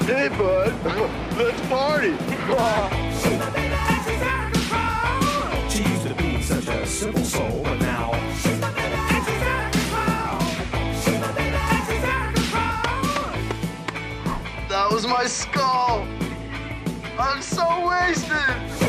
Hey, bud. Let's party. She used to be such a simple soul, but now That was my skull. I'm so wasted.